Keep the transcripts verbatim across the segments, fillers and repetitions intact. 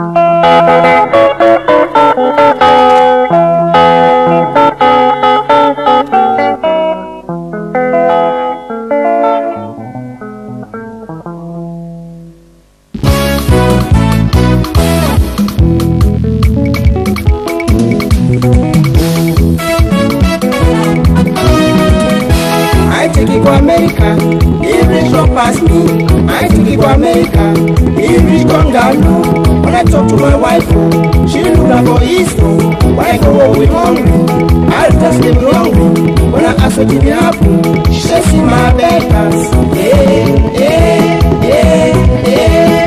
America, he reach don't pass me. I think he go America, he reach Congo. When I talk to my wife, she look like for East. When I go home with hungry, I just leave me hungry. When I ask her to be happy, she says see my beggars. Yeah, yeah, yeah, yeah.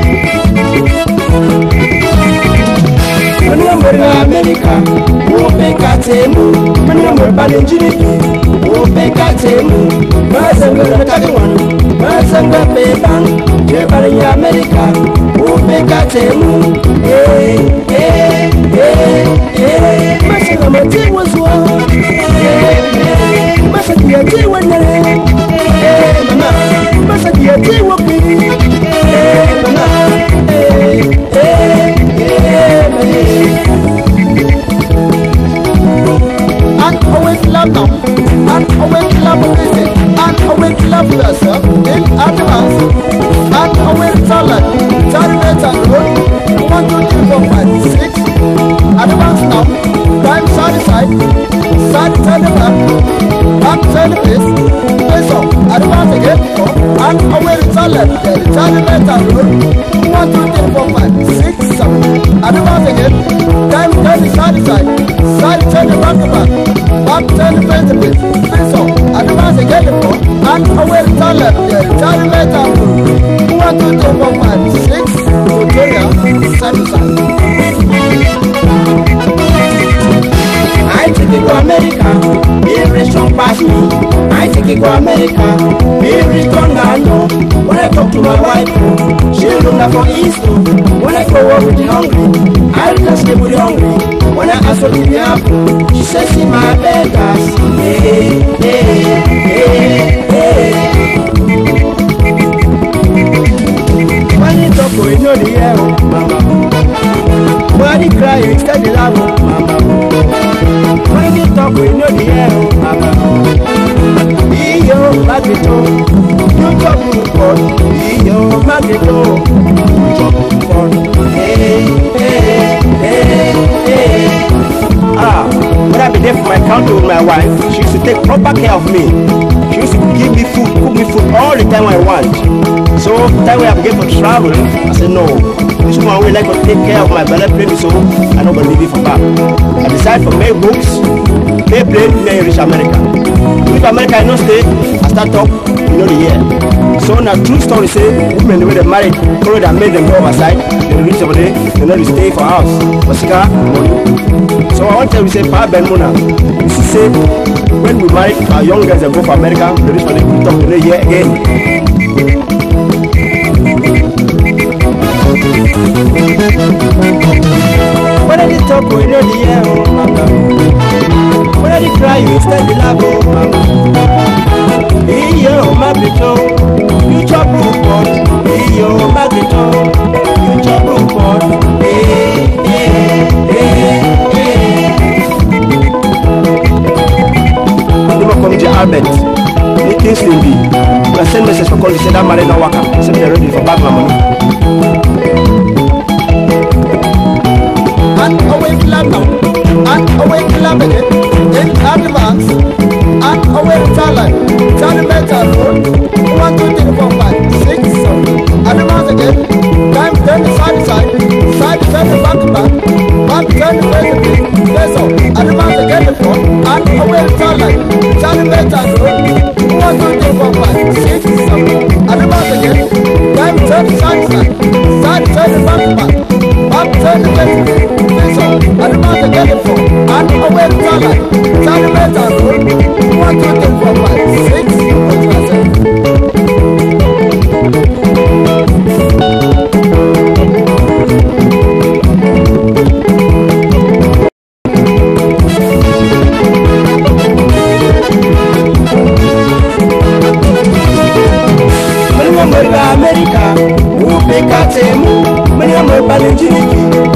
When I'm in America, who make a table? When I'm in Nigeria, who make a table? Masanga Tagawan, Masanga Pepan, Jebari America, who make a table? Hey, hey, hey, hey. Masanga Mati was one. Hey, hey. Masanga Tea one day. Hey, Mama. Masanga Tea will be. Hey, Mama. Hey, hey, hey, hey. And always love them, and always love music, and always love yourself in advance, and always talent, talent and road, one, two, three, four, five, six, advance now, time side side, side turn the back, back turn the face, face up, advance again, and always talent, talent and road, one, two, three, four, five, six, seven, advance again, time turn the side side, side turn the back back. Back turn the face to face, face up, advance again the phone, and away the talent, the talent metal move. One, two, three, four, five, six, tutorial, seven, seven. I take it to America, every strong pass me. I take it to America, every strong I know. When I talk to my wife, she look like for East. When I go out with the hungry, I just sleep with the hungry. When I ask her to be happy, she says see my beggars. Hey, hey, hey, hey. When you talk, you know the air, mama. When you cry, you instead the love, mama. When you talk, you know the air, mama. Iyo magneto, you talk to God. Iyo magneto, you talk to God. Hey, hey, hey, hey. Ah, when I be there for my country with my wife, she used to take proper care of me. She used to give me food, cook me food all the time I want. So time when I began to travel, I said no. This woman will like to take care of my belly plane, so I don't believe it for back. I decided to make books, pay plane, then reach America. If America I no stay, I start up, you know the year. So now true story say, women the way they married, follow that made them go outside, they reach over there, they know they stay for house. Masika, money. So I want to tell you say, Pa Ben Muna, you see say, when we married, our young girls they go for America, they reach for the we talk to the year again. When I did talk, we know the year, oh mama. When I did cry, you instead the laugh, oh mama. Hey yo, Magneto, you chop report. Hey yo, Magneto, you chop report. Hey, hey, hey, hey. You must come to Albert. It is Cindy. I send message for calling. Say that married no waka. Say they're ready for back my money. And away club now, and away club again, in advance, and away talent, talent metal road, one, two, three, four, five, six, seven, advance again, time turn the side to side, side to side, back to back, back turn the face to face, face up, advance again the front, and away talent, talent metal road, one, two, three, four, five, six, seven, advance again, time turn the side to side, side to side, back to back, back turn the face to face. So, I demand to get it for and away the talent, talent metal road, one, two, three, four, five, six, seven. America, who make a temu, many of my Nigeria.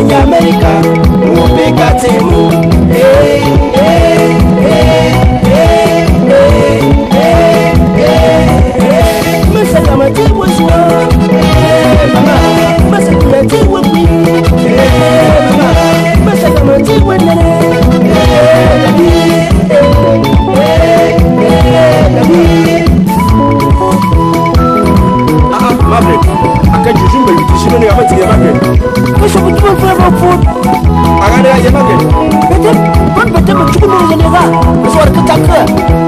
nya America ubika timu eh eh eh eh eh masa kama timu sio eh mama masa kama timu bi eh mama masa kama timu nene eh dabi eh eh dabi ah Maverick akajuju mbe bitishino ni abati ya Maverick kesho kutuma kwa food agane ya Maverick bete ban bete mchuku no zeneva kesho arkataka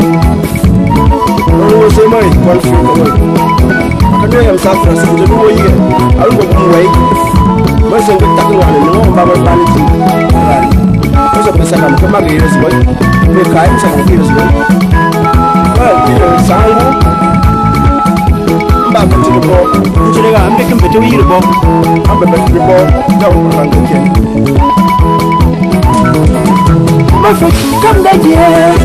oh say mai confirm akane ya msafiri sije duwo yige alungo kumwai basi ngitaka ngale no mbaba baliti kesho pesa kama kama gire sibo me kai msa ngire sibo well ile sangu ba kuti ko kuti ga ambe kan bete yire bo ambe bete bo na ko kan ke ma fa kam da je